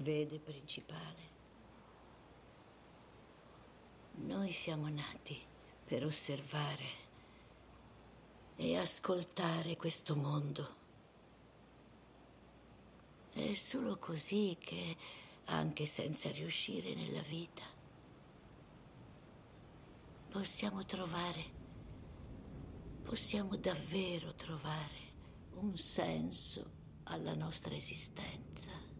vede principale. Noi siamo nati per osservare e ascoltare questo mondo. È solo così che, anche senza riuscire nella vita, possiamo davvero trovare un senso alla nostra esistenza.